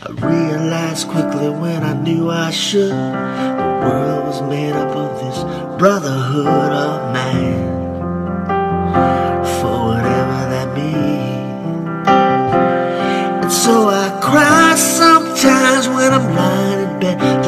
I realized quickly when I knew I should, the world was made up of this brotherhood of man, for whatever that means. And so I cry sometimes when I'm lying in bed,